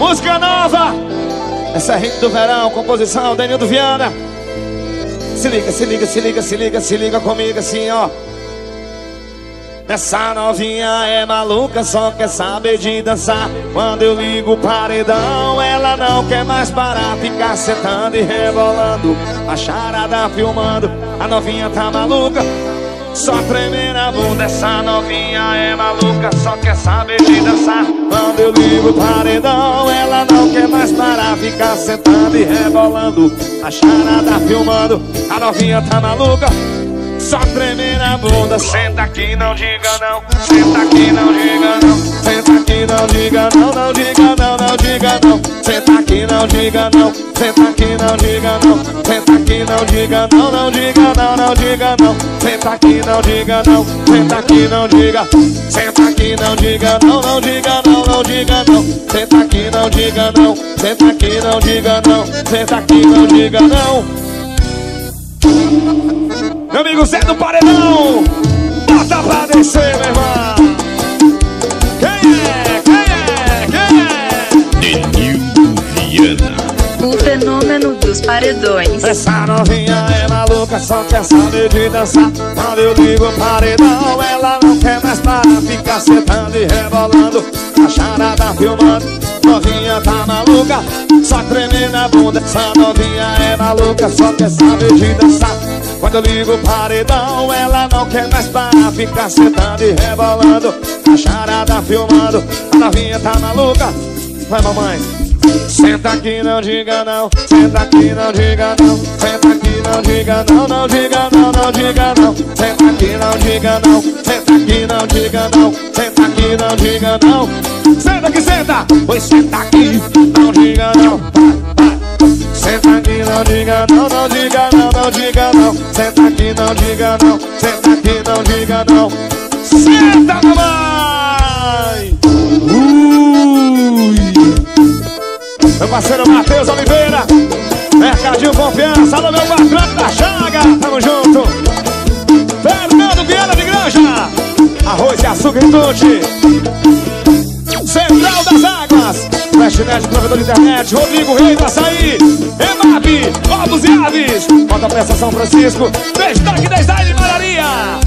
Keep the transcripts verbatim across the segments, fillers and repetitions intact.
Música nova. Essa é hit do verão, composição Denildo Viana. Se liga, se liga, se liga, se liga, se liga comigo assim, ó. Essa novinha é maluca, só quer saber de dançar. Quando eu ligo o paredão, ela não quer mais parar. Ficar sentando e rebolando, a charada filmando. A novinha tá maluca, só tremer na bunda. Essa novinha é maluca, só quer saber de dançar. Quando eu ligo o paredão, ela não quer mais parar. Ficar sentando e rebolando, a charada filmando. A novinha tá maluca, só tremer na bunda. Senta aqui, não diga não. Senta aqui, não diga não. Senta aqui, não diga não. Não diga não, não diga não. Senta aqui, não diga não. Senta aqui, não diga não. Senta aqui, não diga não. Não diga não, não diga não. Senta aqui, não diga não. Senta aqui, não diga. Senta aqui, não diga não. Não diga não, não diga não. Senta aqui, não diga não. Senta aqui, não diga não. Senta aqui, não diga não. Meu amigo Zé do Paredão, bota pra descer, meu irmão. Quem é? Quem é? Quem é? Denildo Viana, o fenômeno dos paredões. Essa novinha é maluca, só quer saber de dançar. Quando eu ligo o paredão, ela não quer mais parar. Ficar sentando e rebolando, a charada filmando. Novinha tá maluca, só tremer na bunda. Essa novinha é maluca, só quer saber de dançar. Quando eu ligo o paredão, ela não quer mais parar. Ficar sentando e rebolando, a charada filmando. A novinha tá maluca. Vai, mamãe. Senta aqui, não diga não. Senta aqui, não diga não. Senta aqui, não diga não. Não diga não, não diga não. Senta aqui, não diga não. Senta aqui, não diga não. Senta aqui, não diga não. Senta aqui, senta. Pois senta aqui, não diga não. Senta aqui, não diga não, não diga não, não diga não. Senta aqui, não diga não. Senta aqui, não diga não. Senta, mamãe. Ui. Meu parceiro Matheus Oliveira, Mercadinho Confiança. Alô, meu patrão da Chaga, tamo junto. Fernando Viana de Granja, arroz e açúcar e tudo. Central das Águas, Fastnet, provedor de internet, Rodrigo Rei do Açaí, EMAP, Ovos e Aves, Motopeça São Francisco, Destaque Design Malaria.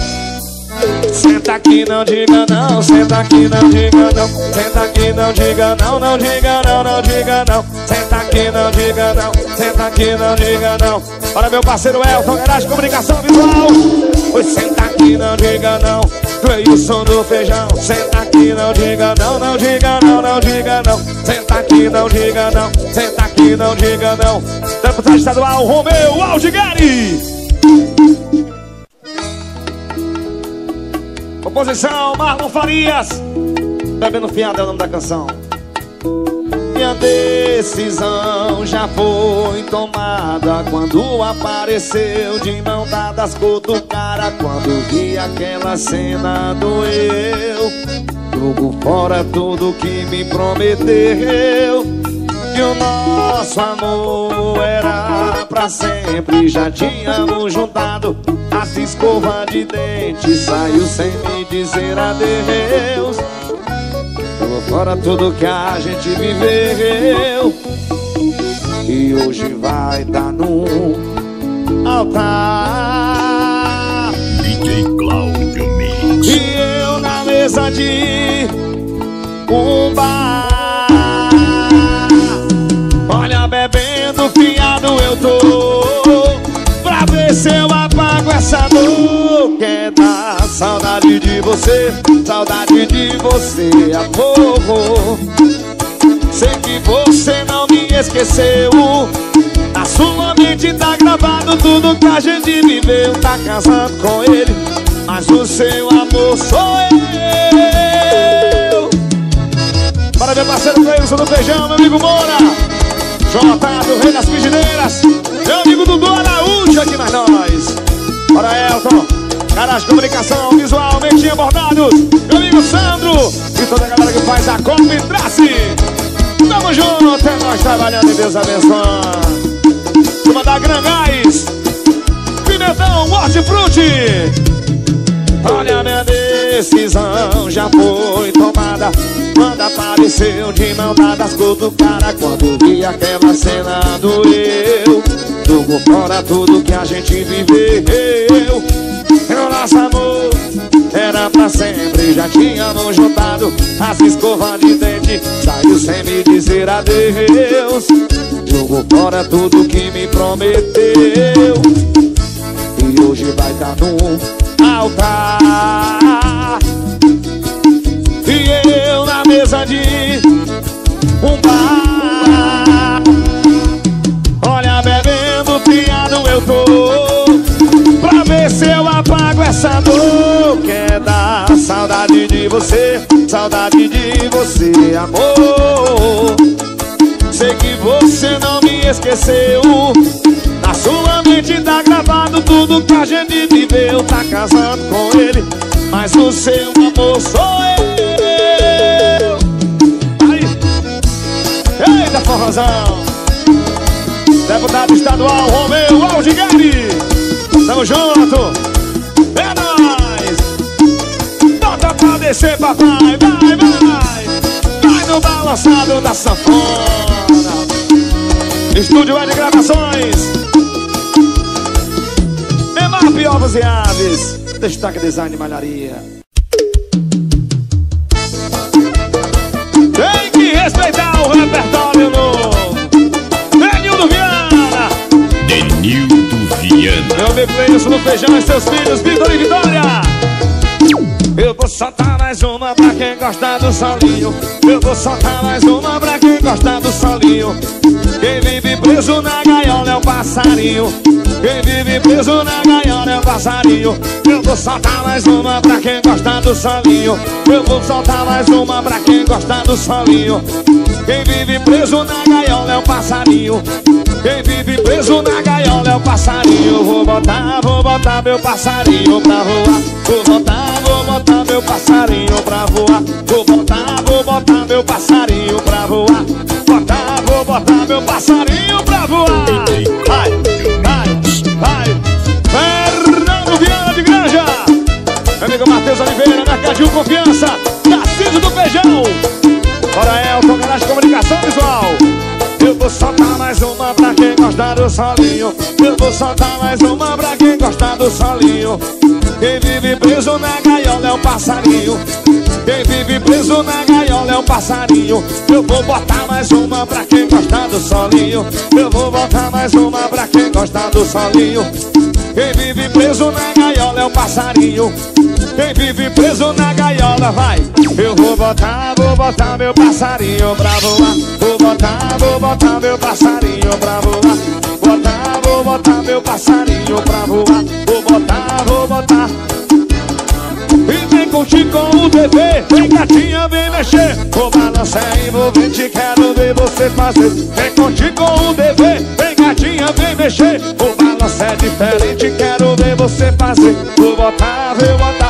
Senta aqui, não diga não. Senta aqui, não diga não. Senta aqui, não diga não. Não diga não, não diga não. Senta aqui, não diga não. Senta aqui, não diga não. Para meu parceiro Elton, Garagem Comunicação Visual. Pois senta aqui, não diga não. Cleilson do Feijão. Senta aqui, não diga não. Não diga não, não diga não. Senta aqui, não diga não. Senta aqui, não diga não. Deputado estadual Romeu Aldigueri. Composição Marlon Farias. Bebendo Fiado é o nome da canção. Minha decisão já foi tomada quando apareceu de mão dadas cor do cara. Quando vi aquela cena doeu. Jogo fora tudo que me prometeu. Que o nosso amor era pra sempre. Já tínhamos juntado as escovas de dente. Saiu sem me dizer adeus. Jogou fora tudo que a gente viveu. E hoje vai dar no altar. D J Cláudio Mix. E eu na mesa de um bar. Olha, bebendo fiado eu tô, pra ver se eu apago essa dor. Quer dar saudade de você, saudade de você, amor. Sei que você não me esqueceu. Na sua mente tá gravado tudo que a gente viveu. Tá casado com ele, mas o seu amor sou eu. Para meu parceiro Cleilson do Feijão, meu amigo Moura, Jota do Rei das Pidineiras, meu amigo Dudu Araújo aqui mais nós. Para Elton, Garagem Comunicação Visual, Mentinha Bordados, meu amigo Sandro e toda a galera que faz a Copa e Trace. Tamo junto, até nós trabalhando e Deus abençoe. Turma da Gran Gás, Pimentão, Hortifruti, Olha, minha decisão já foi tomada quando apareceu de mão dadas cutucada. Quando vi aquela cena doeu, jogou fora tudo que a gente viveu. O nosso amor era pra sempre, já tínhamos juntado as escovas de dente. Saiu sem me dizer adeus, jogou fora tudo que me prometeu. E hoje vai dar no altar, e eu na mesa de um bar. Olha, bebendo piano eu tô, pra ver se eu apago essa dor que é da saudade de você, saudade de você, amor. Sei que você não me esqueceu, na sua mente tá gravado tudo que a gente viveu. Tá casando com ele, mas o seu amor sou eu. Aí, eita forrozão. Deputado estadual Romeu Aldigari, tamo junto, é nóis. Bota pra descer, papai, vai, vai. Vai no balançado da sanfona. Estúdio é de gravações, Emap Ovos e Aves, Destaque Design e Malharia. Tem que respeitar o repertório novo. Denildo Viana, Denildo Viana. meu amigo Cleilson no Feijão e seus filhos, Vitor e Vitória. Eu vou soltar mais uma pra quem gosta do solinho. Eu vou soltar mais uma pra quem gosta do solinho. Quem vive preso na gaiola é o passarinho. Quem vive preso na gaiola é o passarinho. Eu vou soltar mais uma pra quem gosta do solinho. Eu vou soltar mais uma pra quem gosta do solinho. Quem vive preso na gaiola é o passarinho. Quem vive preso na gaiola é o passarinho. Vou botar, vou botar meu passarinho pra voar. Vou botar, vou botar meu passarinho pra voar. Vou botar, vou botar meu passarinho pra voar. Botar, vou botar meu passarinho pra voar. Vai, vai, vai. Fernando Viana de Granja, meu amigo Matheus Oliveira, Mercadinho Confiança, Tarcísio do Feijão. Bora, Elton, canal de comunicação visual. Eu vou soltar mais uma pra quem gosta do solinho. Eu vou soltar mais uma pra quem gosta do solinho. Quem vive preso na gaiola é o passarinho. Quem vive preso na gaiola é o passarinho. Eu vou botar mais uma pra quem gosta do solinho. Eu vou botar mais uma pra quem gosta do solinho. Quem vive preso na gaiola é o passarinho. Quem vive preso na gaiola, vai. Eu vou botar, vou botar meu passarinho pra voar. Vou botar, vou botar meu passarinho pra voar. Botar, vou botar meu passarinho pra voar. Vou botar, vou botar. E vem curtir com o T V, vem gatinha, vem mexer. O balanço é envolvente, quero ver você fazer. Vem curtir com o T V, vem gatinha, vem mexer. O balanço é diferente, quero ver você fazer. Vou botar, vou botar.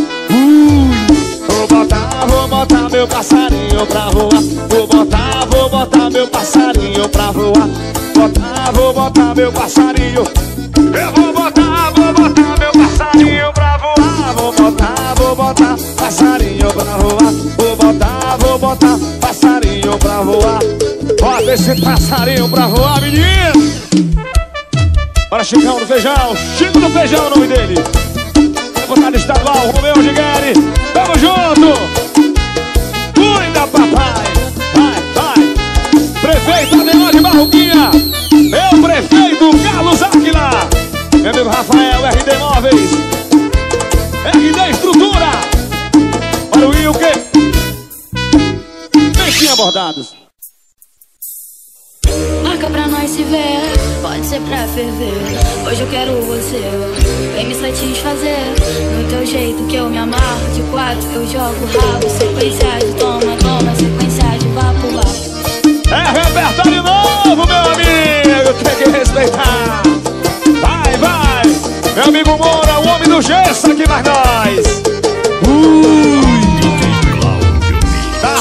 Vou botar, vou botar meu passarinho pra voar. Vou botar, vou botar meu passarinho pra voar. Botar, vou botar meu passarinho. Eu vou botar, vou botar meu passarinho pra voar. Vou botar, vou botar passarinho pra voar. Vou botar, vou botar passarinho pra voar. Bota esse passarinho pra voar, menino. Bora, Chicão do Feijão, Chico do Feijão, o nome dele. Deputado estadual Romeu Aldigari, tamo junto. Cuida, papai. Vai, vai. Prefeito Adenor de Barroquinha, meu prefeito Carlos Áquila, meu amigo Rafael, R D Móveis, R D Estrutura. Olha o Wilker, Peixinho Abordados. Marca pra nós se ver, pode ser pra ferver. Hoje eu quero você, vem me satisfazer. No teu jeito que eu me amarro, de quatro eu jogo rabo. Sequência de toma, toma, sequência de vapo, vapo. É repertório novo, meu amigo, tem que respeitar. Vai, vai, meu amigo Moura, o homem do gesso aqui mais nós. Ui, tá rolando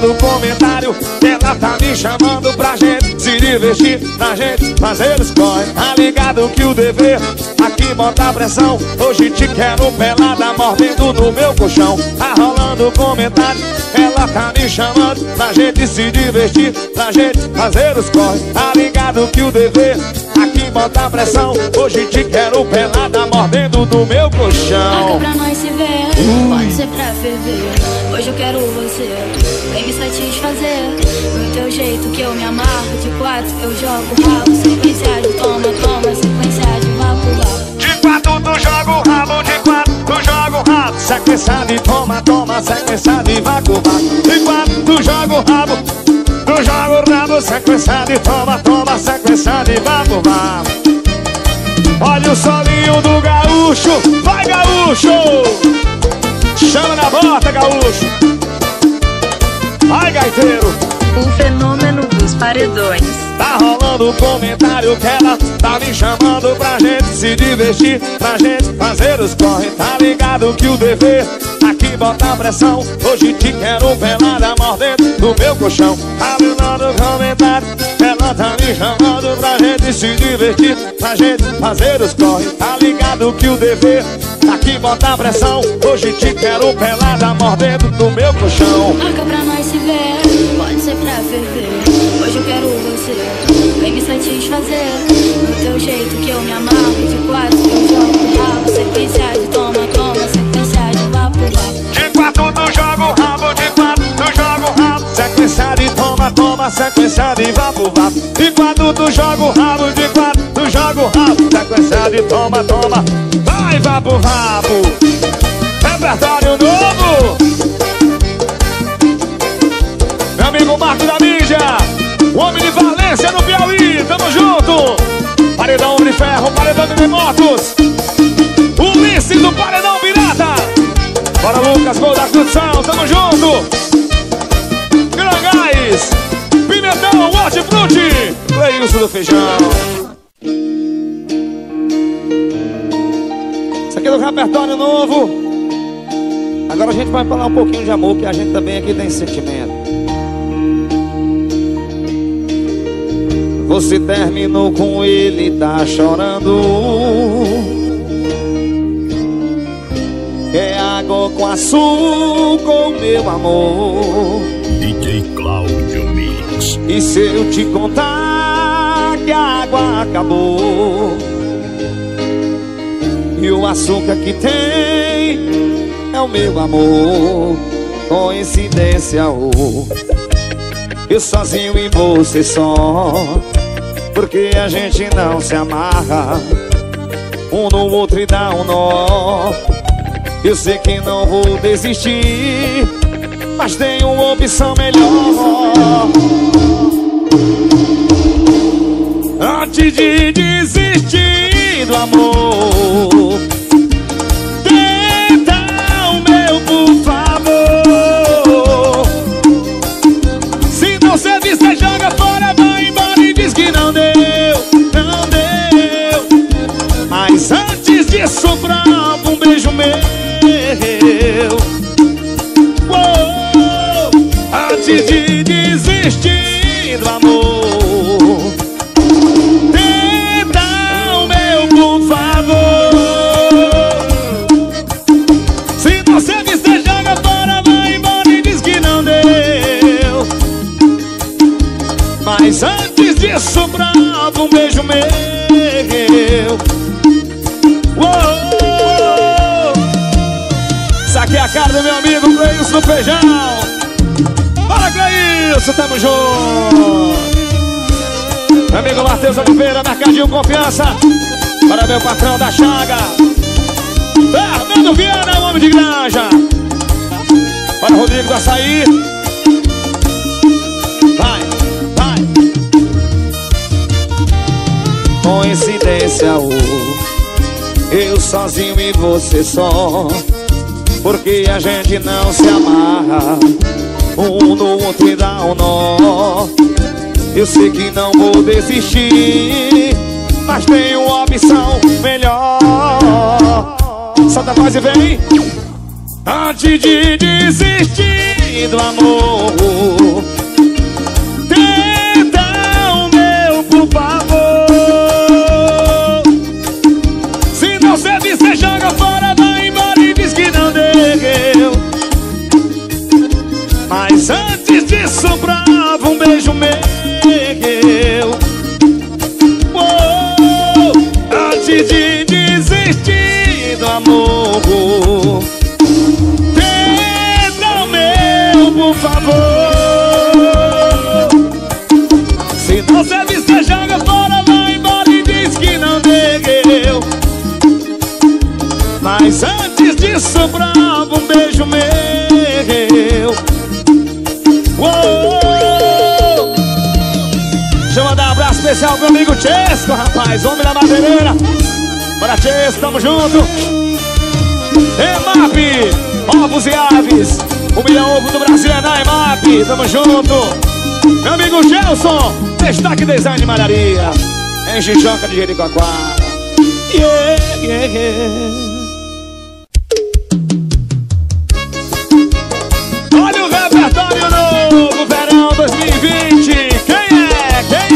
rolando comentário que ela tá me chamando pra gente se divertir, pra gente fazer os corre. Tá ligado que o dever aqui bota pressão. Hoje te quero pelada, mordendo no meu colchão. Tá rolando comentário, ela tá me chamando pra gente se divertir, pra gente fazer os corre. Tá ligado que o dever aqui bota pressão. Hoje te quero pelada, mordendo no meu colchão. Marca pra nós se ver, pode ser pra ferver. Hoje eu quero você, vem me satisfazer do teu jeito que eu me amarro. De quatro eu jogo rabo, sequência de toma, toma, sequência de vapo, vapo. De quatro tu joga o rabo, de quatro tu joga o rabo. Sequência de toma, toma, sequência de vapo, vapo. De quatro tu joga o rabo, tu joga o rabo. Sequência de toma, toma, sequência de vapo, vapo. Olha o solinho do gaúcho, vai gaúcho! Chama na bota, gaúcho! Vai, gaiteiro! O fenômeno dos paredões. Tá rolando um comentário que ela tá me chamando pra gente se divertir, pra gente fazer os corre. Tá ligado que o dever aqui bota pressão. Hoje te quero pelada, mordendo no meu colchão. Tá rolando um comentário, ela tá me chamando pra gente se divertir, pra gente fazer os corre. Tá ligado que o dever aqui bota pressão. Hoje te quero pelada, mordendo no meu colchão. Marca pra nós se ver, pode ser pra ferver. Hoje eu quero você, vem me satisfazer do teu jeito que eu me amarro. De quatro eu jogo rabo, sequência de toma, toma, sequência de vapo, vapo. De quatro tu joga o rabo, de quatro tu joga o rabo. Sequência de toma, toma, sequência de vapo, vapo. De quatro tu joga o rabo, de quatro tu joga o rabo. Sequência de toma, toma, vai vapo, vapo. Repertório novo. Meu amigo Marco da Mídia, o homem de Valência no Piauí, tamo junto. Paredão de ferro, paredão de motos. Ulisses do Paredão Pirata. Bora Lucas, gol da construção, tamo junto. Grangais, Pimentão, Hortifruti, Leilson do Feijão. Isso aqui é do repertório novo. Agora a gente vai falar um pouquinho de amor, que a gente também aqui tem sentimento. Você terminou com ele, tá chorando. É água com açúcar, meu amor. D J Cláudio Mix. E se eu te contar que a água acabou e o açúcar que tem é o meu amor, coincidência ou eu sozinho e você só, porque a gente não se amarra um no outro e dá um nó. Eu sei que não vou desistir, mas tenho uma opção melhor. Antes de desistir do amor, tenta o meu, por favor. Se não servir, você joga fora, vai embora e diz que não deu, não deu. Mas antes disso, prova um beijo meu. Oh, antes de desistir do amor, tenta o meu, por favor. Se você você joga fora, vai embora e diz que não deu. Mas antes disso, prova um beijo meu. Isso aqui é a cara do meu amigo Cleilson do Feijão. Bora, Cleilson, tamo junto. Meu amigo Matheus Oliveira, Mercadinho Confiança. Para meu patrão da Chaga, Fernando Viana, o homem de granja. Para o Rodrigo do Açaí. Vai, vai. Coincidência, oh, eu sozinho e você só, porque a gente não se amarra um no outro e dá um nó. Eu sei que não vou desistir, mas tenho uma opção melhor. Solta a voz e vem. Antes de desistir do amor, Mas antes disso prova um beijo meu. Oh, antes de desistir do amor, tenta o meu, por favor. Se não serve, você joga fora, vai embora e diz que não deu. Mas antes disso prova um beijo meu. Oh, deixa eu mandar um abraço especial pro meu amigo Chesco, rapaz, homem da madeireira. Bora Chesco, tamo junto. EMAP, ovos e aves, o melhor ovo do Brasil é na EMAP, tamo junto. Meu amigo Gelson, destaque design de malharia, em Jijoca de Jericoacoara. Yeah, yeah, yeah. Olha o repertório novo, verão dois mil e vinte. Quem é? Quem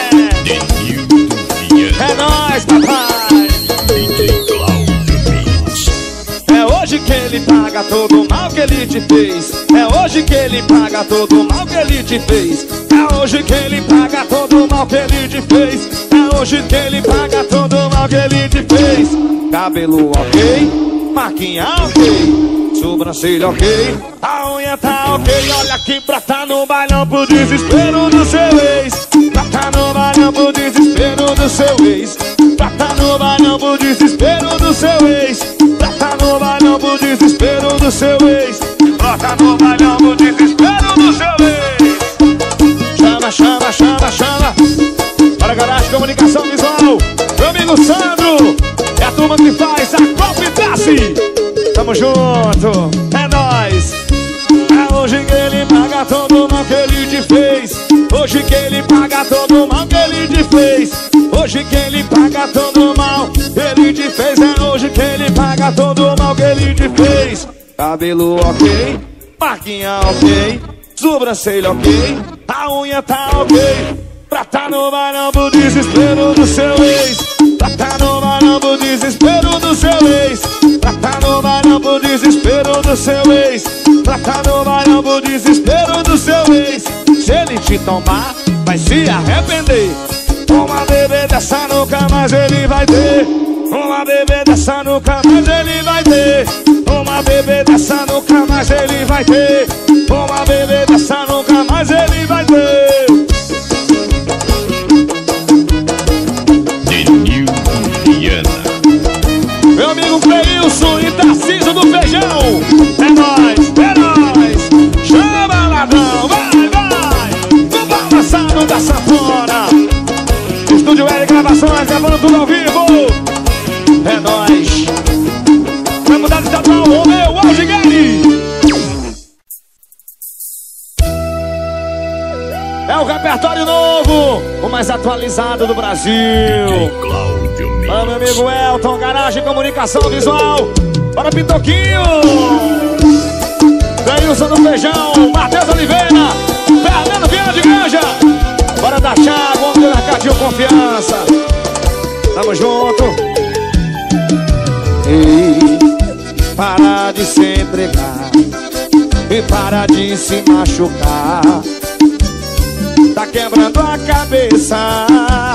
é? É nóis, papai. D J Cláudio Mix. É hoje que ele paga todo o mal que ele te fez. É hoje que ele paga todo o mal que ele te fez. É hoje que ele paga todo o mal que ele te fez. É hoje que ele paga todo o mal que ele te fez. Cabelo ok, marquinha ok, sobrancelha ok, a unha tá ok. Olha aqui pra tá no bailão pro desespero do seu ex. Pra tá no bailão pro desespero do seu ex. Pra tá no bailão pro desespero do seu ex. Pra tá no bailão pro desespero do seu ex. Pra tá no bailão pro desespero do seu ex. Chama, chama, chama, chama. Para Garagem Comunicação Visual, meu amigo Sandro, é a turma que faz a Copa e Tassi. Tamo junto, é nóis. É hoje que ele paga todo o mal que ele te fez. Hoje que ele paga todo o mal que ele te fez. Hoje que ele paga todo o mal que ele te fez. É hoje que ele paga todo o mal que ele te fez. Cabelo ok, marquinha ok, sobrancelha ok, a unha tá ok. Pra tá no bailão pro desespero do seu ex. Pra tá no bailão pro desespero do seu ex. Pra tá no bailão pro desespero do seu ex. Pra tá no bailão pro desespero do seu ex. Se ele te tomar, vai se arrepender. Uma bebê dessa nunca mais ele vai ter. Uma bebê dessa nunca mais ele vai ter. Uma bebê dessa nunca mais ele vai ter. Uma bebê dessa nunca mais ele vai ter. Meu amigo Cleilson e Tarcísio do Feijão. É nóis, é nóis. Chama ladrão, vai, vai. No balançado da sanfona. Estúdio L Gravações, gravando tudo ao vivo. É nóis. Vai mudar de estadual, o meu Algigari. É o repertório novo, o mais atualizado do Brasil. D J Cláudio Mix. Olha meu amigo Elton, Garagem Comunicação Visual. Bora Pitoquinho. Cleilson do Feijão, Matheus Oliveira, Fernando Viana de Granja. Bora da Thiago, homem do Mercadinho Confiança. Tamo junto. Ei, para de se entregar e para de se machucar. Tá quebrando a cabeça.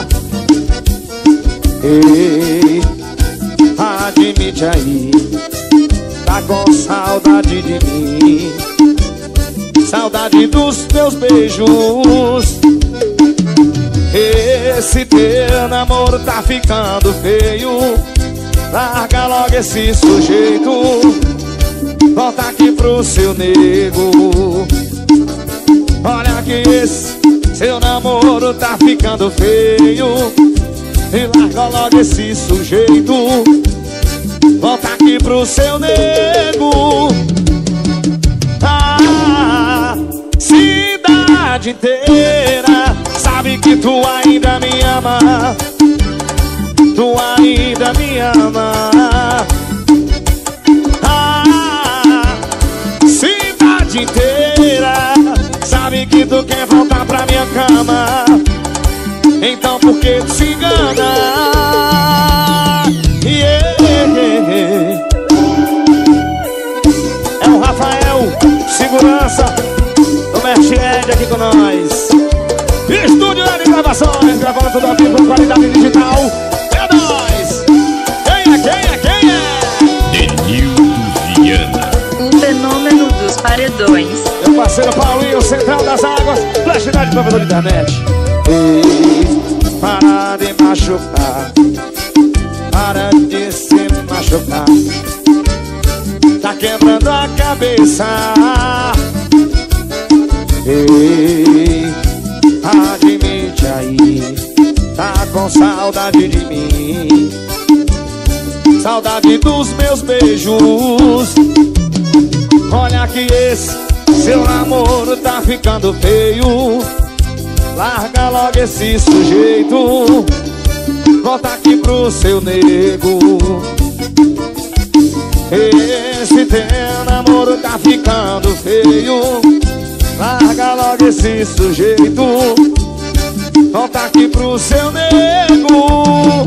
Ei, admite aí, tá com saudade de mim. Saudade dos teus beijos. Esse teu namoro tá ficando feio. Larga logo esse sujeito. Volta aqui pro seu nego. Olha que esse seu namoro tá ficando feio. E larga logo esse sujeito. Volta aqui pro seu nego. A cidade inteira sabe que tu ainda me ama. Tu ainda me ama. A cidade inteira sabe que tu quer voltar pra minha cama. Então por que tu se engana? Yeah, yeah, yeah. É o Rafael, segurança. com nós. Estúdio L Gravações, gravando tudo ao vivo com qualidade digital. É nóis! Quem é, quem é, quem é? Denildo Viana. O fenômeno dos paredões. Meu parceiro Paulinho, Central das Águas, Flashidade provedor de internet. Ei, para de machucar, para de se machucar. Tá quebrando a cabeça. Ei, admite aí, tá com saudade de mim, saudade dos meus beijos. Olha que esse seu namoro tá ficando feio. Larga logo esse sujeito, volta aqui pro seu nego. Esse teu namoro tá ficando feio. Larga logo esse sujeito, volta aqui pro seu nego.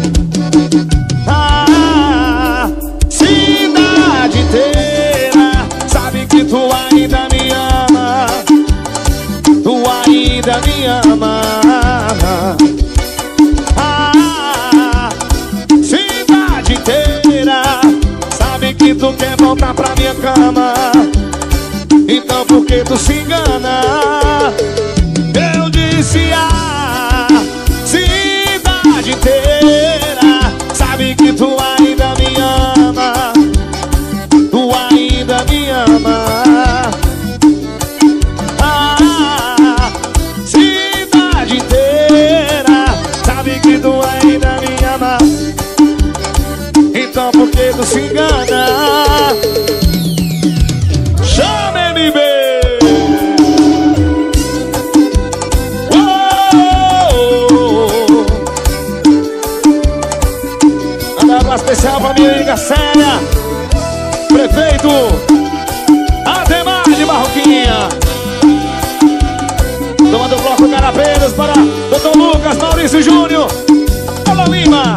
Ah, cidade inteira sabe que tu ainda me ama, tu ainda me ama. Ah, cidade inteira sabe que tu quer voltar pra minha cama. Então por que tu se engana? Eu disse a cidade inteira sabe que tu ainda me ama, tu ainda me ama. Ah, cidade inteira sabe que tu ainda me ama. Então por que tu se engana? Chama M B! Manda um abraço especial pra minha amiga Célia, prefeito Ademar de Barroquinha. Tomando o bloco Carapeiros para doutor Lucas Maurício Júnior. Alô Lima!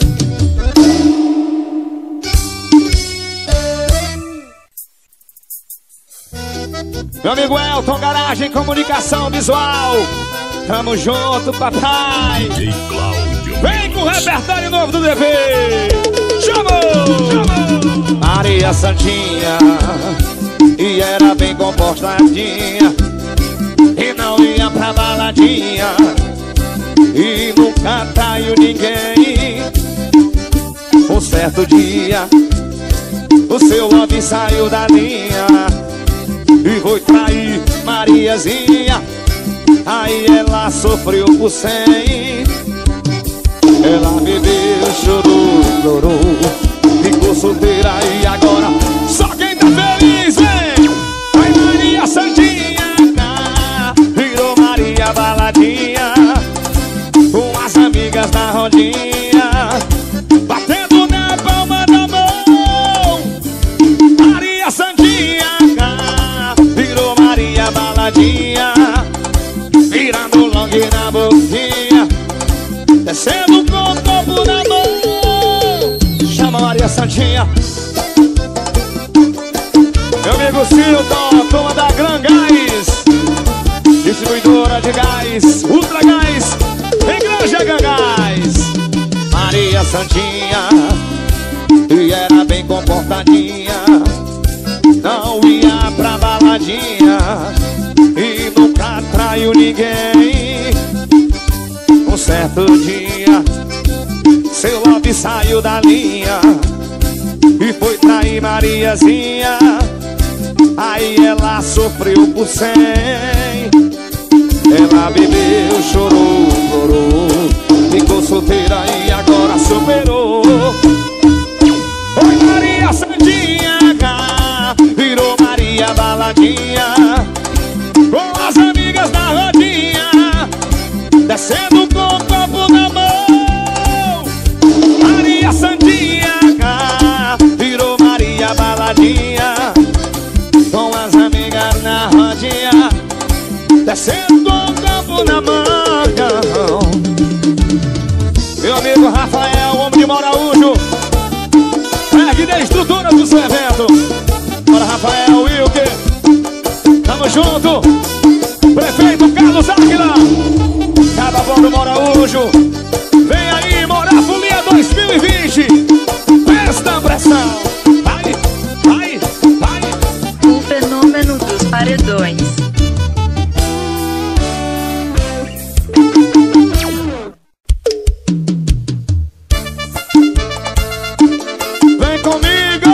Meu amigo Elton, Garagem, Comunicação Visual. Tamo junto, papai. D J Cláudio Vem com o repertório novo do D V. Chamou! Chamou! Maria Santinha, e era bem comportadinha, e não ia pra baladinha, e nunca traiu ninguém. Um certo dia o seu love saiu da linha e foi trair Mariazinha. Aí ela sofreu por cem. Ela bebeu, chorou, chorou, ficou solteira e agora só quem tá feliz vem. Ai Maria Santinha, virou Maria Baladinha, com as amigas na rodinha, batendo na palma da mão. Maria Santinha virou Maria Baladinha, virando long na boquinha, descendo com o copo na mão. Chama Maria Santinha. Meu amigo Silton, turma da Gran Gás, distribuidora de gás, Ultra Gás, Igreja Gás. Maria Santinha, e era bem comportadinha, não ia pra baladinha e nunca traiu ninguém. Um certo dia seu love saiu da linha e foi trair Mariazinha. Aí ela sofreu por cem. Ela bebeu, chorou, chorou, ficou solteira e agora superou. Oi Maria Santinha, virou Maria Baladinha, com as amigas na rodinha, descendo com o copo na mão. Maria Santinha, virou Maria Baladinha, com as amigas na rodinha, descendo com o copo na mão. Meu amigo Rafael, homem de Moraújo, ergue a estrutura do seu evento. Bora Rafael, Wilker, tamo junto. Prefeito Carlos Águila, Cadaval do Moraújo. Vem aí, Morafolia dois mil e vinte. Presta pressão. Vai, vai, vai. O fenômeno dos paredões. Vem comigo,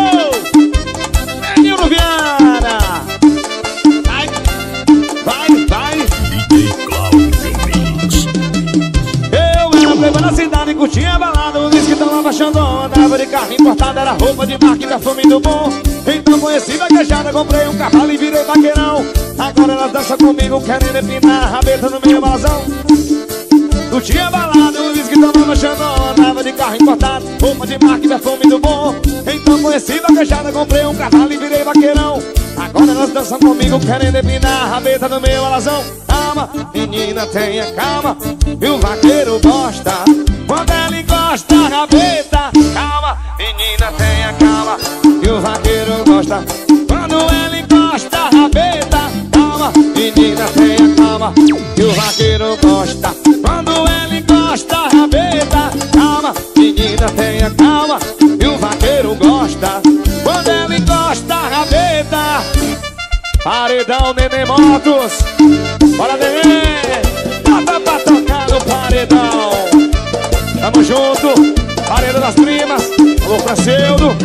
Menino Viana. Vai, vai, vai. D J Cláudio Mix. Eu era playboy na cidade, curtia balada, o whisky tomava xandão. Andava de carro importado, era roupa de marca e perfume do bom. Então conheci vaquejada, comprei um cavalo e virei vaqueirão. Agora elas dançam comigo, querendo empinar a rabeta no meio balazão. Curtia balada, o whisky tomava xandão. Andava de carro importado, roupa de marca e perfume do bom. Então conheci vaquejada, comprei um cavalo e virei vaqueirão. Agora elas dançam comigo, querendo empinar a rabeta no meio balazão. Calma, menina, tenha calma, e o vaqueiro gosta quando ela encosta a rabeta. Calma, menina, tenha calma, e o vaqueiro gosta quando ela encosta a rabeta. Calma, menina, tenha calma, e o vaqueiro gosta quando ela encosta a rabeta. Calma, menina, tenha calma, e o vaqueiro gosta quando ela encosta a rabeta. Paredão, Nenê Motos. Bora, Nenê. Bota pra tocar no paredão. Tamo junto. Paredão das primas. Alô, Francildo.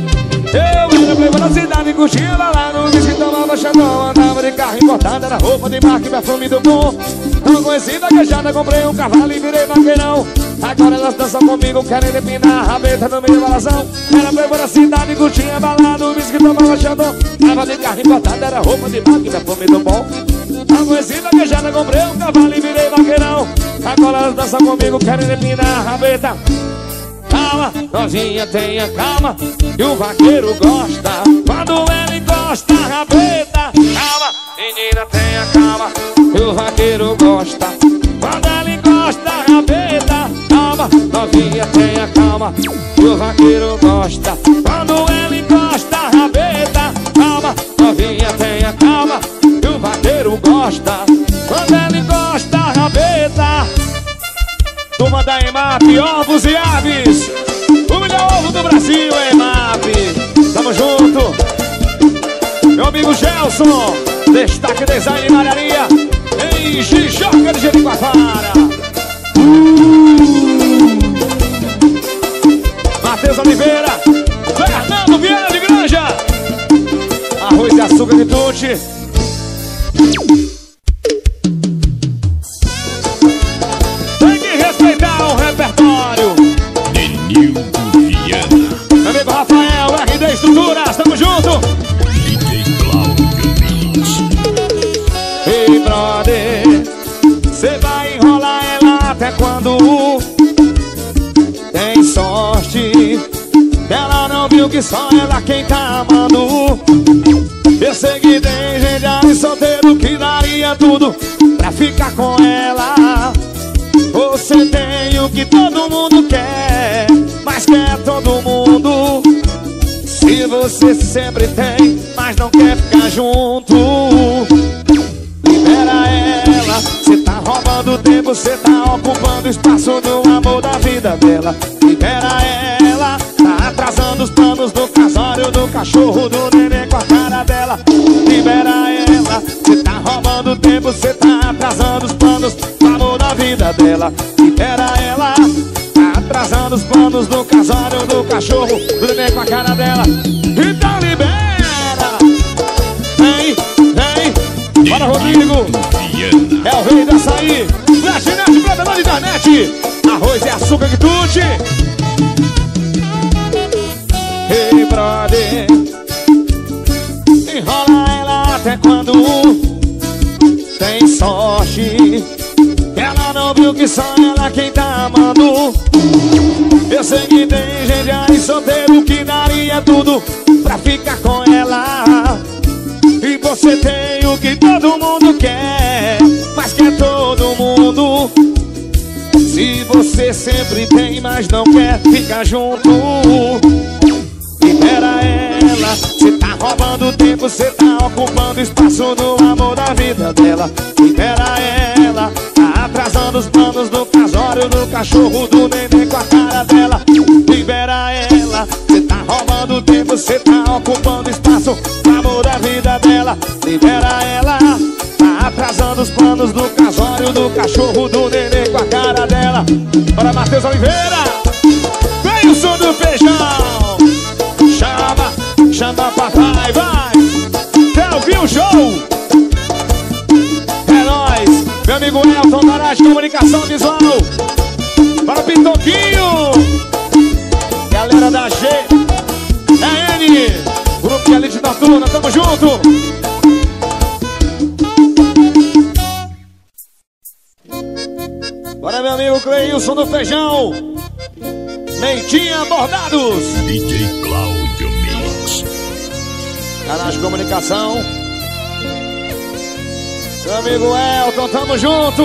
Eu era playboy na cidade, curtia lá no whisky, tomava xandão. Andava de carro importado, era roupa de marca e perfume do bom. Não conheci vaquejada, comprei um cavalo e virei vaqueirão. Agora elas dançam comigo, querendo empinar a rabeta no meio balazão. Era playboy na cidade, curtia balada, o whisky tomava xandão. Andava de carro importado, era roupa de marca e perfume do bom. Não conheci vaquejada, comprei um cavalo e virei vaqueirão. Agora elas dançam comigo, querendo empinar a rabeta. Calma, novinha, tenha calma, e o vaqueiro gosta quando ela encosta a rabeta. Calma, menina, tenha calma, e o vaqueiro gosta quando ela encosta a rabeta. Calma, novinha, tenha calma, e o vaqueiro gosta quando ela encosta a rabeta. Calma, novinha, tenha calma, e o vaqueiro gosta quando ela encosta a rabeta. Turma da EMAP, ovos e aves. O melhor ovo do Brasil é EMAP. Tamo junto. Meu amigo Gelson, destaque design e malharia em Jijoca de Jericoacoara. uh. Matheus Oliveira, Fernando Vieira de Granja, arroz e açúcar de Tuti. O repertório Denildo Viana. Meu amigo Rafael, R D Estruturas, tamo junto. D J Cláudio Mix. Ei, brother, cê vai enrolar ela até quando? Tem sorte, ela não viu que só ela quem tá amando. Eu sei que tem gente aí solteiro que daria tudo pra ficar com ela. Você tem o que todo mundo quer, mas quer todo mundo. Se você sempre tem, mas não quer ficar junto, libera ela. Cê tá roubando tempo, cê tá ocupando espaço no amor da vida dela. Libera ela, tá atrasando os planos do casório, do cachorro, do neném com a cara dela. Libera ela, cê tá roubando tempo, cê tá atrasando os planos do amor da vida dela. Libera ela, tá atrasando os planos do casório, do cachorro, do neném com a cara dela. Então libera. Vem, vem. Bora, Rodrigo. É o rei do açaí. Flashinete, provedor de internet. Arroz e açúcar que tuti. Ei, brother, enrola ela até quando? Tem sorte, ela não viu que só ela quem tá amando. Eu sei que tem gente aí solteiro que daria tudo pra ficar com ela. E você tem o que todo mundo quer, mas quer todo mundo. Se você sempre tem, mas não quer ficar junto, libera ela. Cê tá roubando tempo, cê tá ocupando espaço no amor da vida dela. Libera ela. cachorro do neném com a cara dela. Libera ela, cê tá roubando tempo, cê tá ocupando espaço. Amor da vida dela, libera ela. Tá atrasando os planos do casório do cachorro do neném com a cara dela. Bora, Matheus Oliveira. Vem o som do feijão. Chama, chama papai, vai. Quer ouvir o show? É nóis. Meu amigo Elton Marage, comunicação visual. Para o Pitoquinho. Galera da G. É N. Grupo de Elite Noturna, tamo junto. Bora, meu amigo Cleilson do Feijão. Mentinha Bordados. D J Cláudio Mix. Garagem Comunicação. Meu amigo Elton, tamo junto.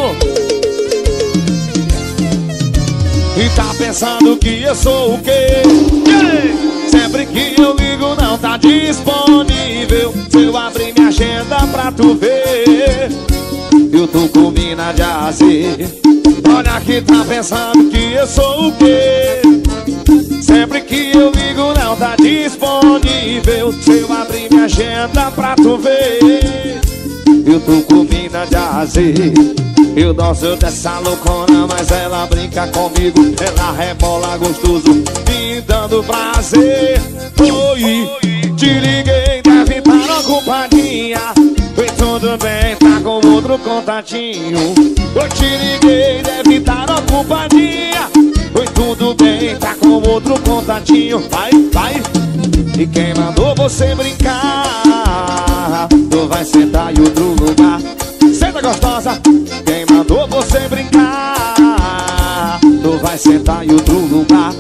E tá pensando que eu sou o quê? Yeah! Sempre que eu ligo não tá disponível. Se eu abrir minha agenda pra tu ver, eu tô com mina de azer. Olha que tá pensando que eu sou o quê? Sempre que eu ligo não tá disponível. Se eu abrir minha agenda pra tu ver, eu tô com mina de azer. Eu danço dessa loucona, mas ela brinca comigo. Ela rebola gostoso, me dando prazer. Oi, te liguei, deve estar ocupadinha. Oi, tudo bem, tá com outro contatinho. Oi, te liguei, deve estar ocupadinha. Oi, tudo bem, tá com outro contatinho. Vai, vai. E quem mandou você brincar? Tu vai sentar em outro lugar. Senta gostosa. Quem mandou você brincar? Tu vai sentar em outro lugar.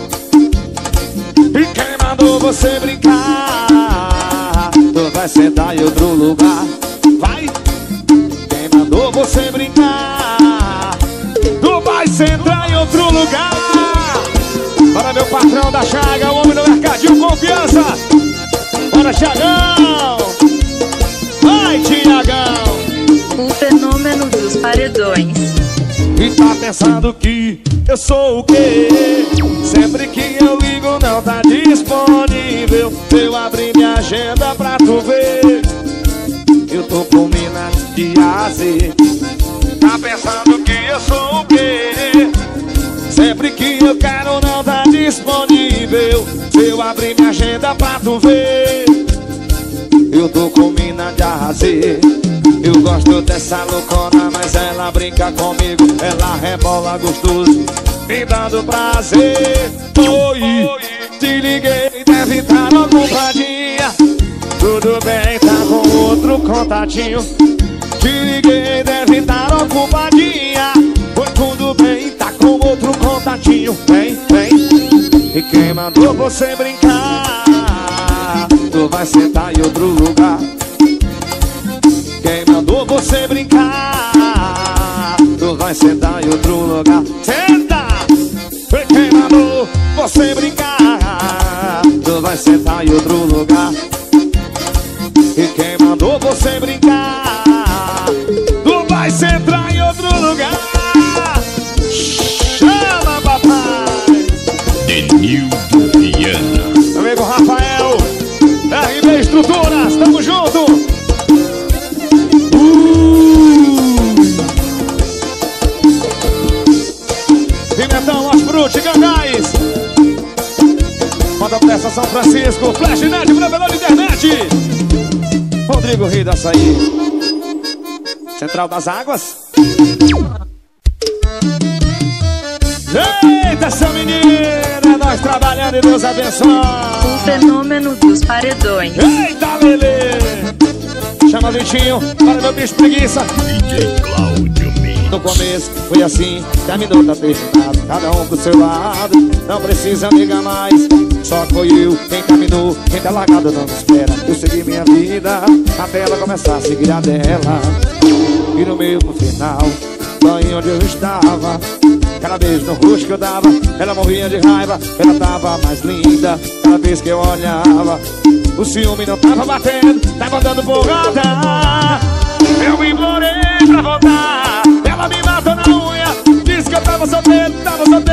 E quem mandou você brincar? Tu vai sentar em outro lugar. Vai. Quem mandou você brincar? Tu vai sentar em outro lugar. Bora, meu patrão da Chaga, o homem do mercadinho, confiança. Bora, Chagão. Vai, Tiagão. O fenômeno dos paredões. E tá pensando que eu sou o quê? Sempre que eu ligo não tá disponível. Eu abri minha agenda pra tu ver, eu tô com mina de azer. Tá pensando que eu sou o quê? Sempre que eu quero não tá disponível. Se eu abrir minha agenda pra tu ver, eu tô com mina de azer. Eu gosto dessa loucona, mas ela brinca comigo. Ela rebola gostoso, me dando prazer. Oi, te liguei, deve estar ocupadinha. Tudo bem, tá com outro contatinho. Te liguei, deve estar ocupadinha. Oi, tudo bem, tá com outro contatinho. Vem, vem. E quem mandou você brincar? Tu vai sentar em outro lugar. Quem mandou você brincar? Tu vai sentar em outro lugar. Senta! Foi quem mandou você brincar? Tu vai sentar em outro lugar. E quem mandou você brincar? Tu vai sentar em outro lugar. Chama, papai! Denildo Viana. Amigo Rafael, R B Estruturas, tamo junto! Pimentão, Los Brute, Gangais. Manda peça São Francisco, Flash Net, provedor de internet. Rodrigo Rio da Açaí. Central das Águas. Eita, essa menina, nós trabalhando e Deus abençoe. O fenômeno dos paredões. Eita, Lelê. Chama Vitinho, para meu bicho preguiça. D J Cláudio Mix. No começo foi assim, terminou, tá terminado. Cada um pro seu lado, não precisa ligar mais. Só foi eu quem caminhou, quem tá largado não me espera. Eu segui minha vida, até ela começar a seguir a dela. E no meio pro final, lá em onde eu estava, cada beijo no rosto que eu dava, ela morria de raiva. Ela tava mais linda, cada vez que eu olhava, o ciúme não tava batendo, tava dando porrada. Eu implorei pra voltar, ela me matou na unha, disse que eu tava solteiro, tava solteiro.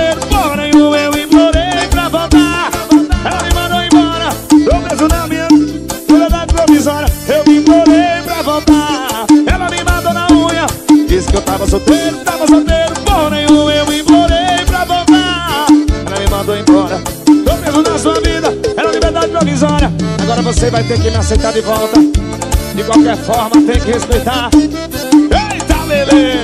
que eu tava solteiro, tava solteiro, por nenhum eu implorei pra voltar. Ela me mandou embora, tô preso na sua vida, era liberdade provisória. Agora você vai ter que me aceitar de volta. De qualquer forma tem que respeitar. Eita, Lelê!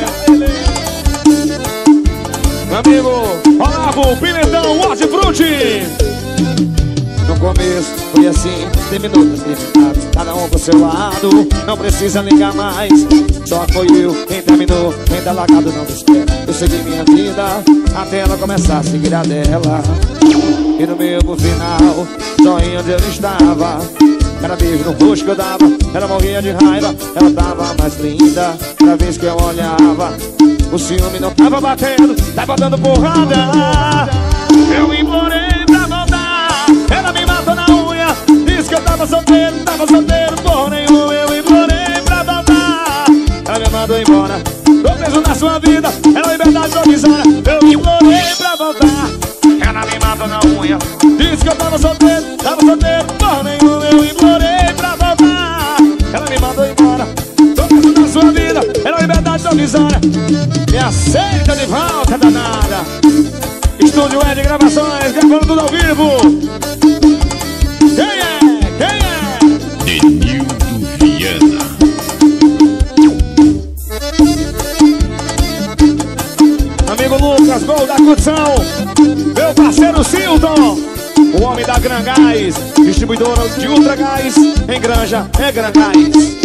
Meu amigo Olavo, Pimentão, Hortifruti. No começo foi assim, tem minutos limitados, cada um pro seu lado, não precisa ligar mais. Só foi eu quem terminou, quem tá largado não me espera. Eu segui minha vida até ela começar a seguir a dela. E no meu pro final, só em onde eu estava, cada beijo no rosto que eu dava, ela morria de raiva, ela tava mais linda. Cada vez que eu olhava, o ciúme não tava batendo, tava dando porrada. Eu implorei pra voltar, ela me matou na unha. Disse que eu tava solteiro, tava solteiro, por nenhum eu implorei pra voltar. Ela me mandou embora, tô preso na sua vida, era liberdade provisória. Eu implorei pra voltar, ela me matou na unha. Disse que eu tava solteiro, tava solteiro, por nenhum eu implorei pra voltar. Ela me mandou embora, tô preso na sua vida, era liberdade provisória. Me aceita de volta, danada. Estúdio Ed Gravações, gravando tudo ao vivo. Quem é? Quem é? Denildo Viana. Amigo Lucas, gol da Curtição. Meu parceiro Silton, o homem da Gran Gás, distribuidora de Ultra Gás. Em Granja, é Gran Gás.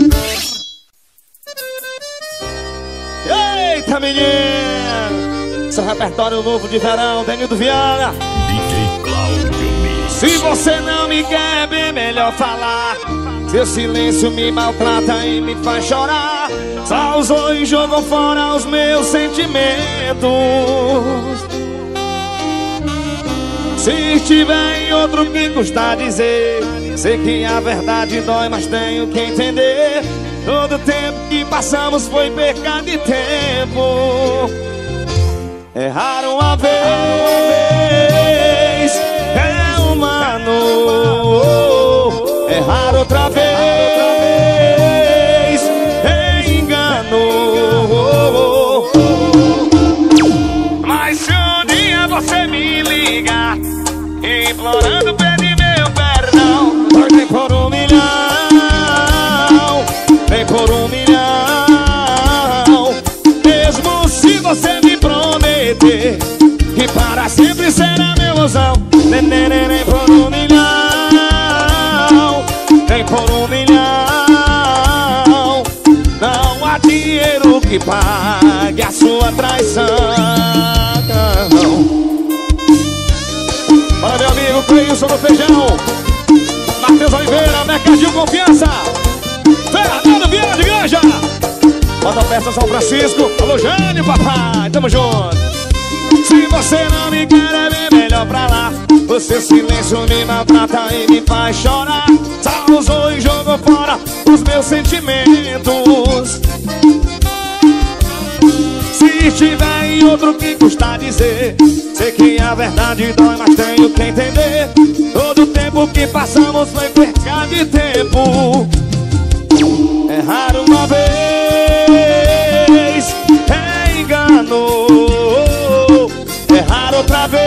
Eita, menino! Seu repertório novo de verão, Denildo Viana. D J Cláudio Mix. Se você não me quer, bem melhor falar. Seu silêncio me maltrata e me faz chorar. Só usou e jogou fora os meus sentimentos. Se estiver em outro que custa dizer. Sei que a verdade dói, mas tenho que entender. Todo tempo que passamos foi perca de tempo. Errar uma vez é humano, errar outra vez é engano. Mas se um dia você me ligar implorando pedir meu perdão, nem por um milhão, nem por um milhão. Mesmo se você me prometer que para sempre será meu mozão, nem, nem, nem, nem por um milhão, nem por um milhão. Não há dinheiro que pague a sua traição. Para meu amigo Cleilson do Feijão, Matheus Oliveira, Mercadinho Confiança, Fernando Vieira de Granja, Bota Festa São Francisco. Alô, Jânio, papai, tamo junto. Se você não me quer, é bem melhor pra lá. O seu silêncio me maltrata e me faz chorar. Só usou e jogou fora os meus sentimentos. Se estiver em outro que custa dizer. Sei que a verdade dói, mas tenho que entender. Todo o tempo que passamos foi perca de tempo. Errar uma vez é engano. Errar outra vez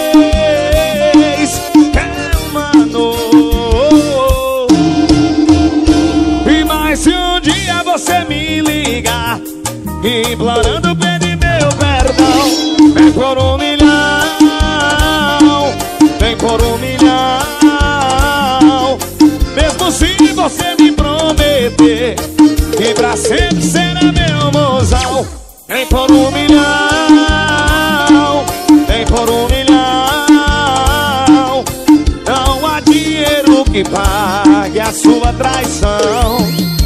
é humano. E mais se um dia você me ligar implorando pedir meu perdão, vem por um milhão, vem por um milhão. Mesmo se você me prometer que pra sempre será meu mozão, vem por um milhão, vem por um milhão. Não há dinheiro que pague a sua traição.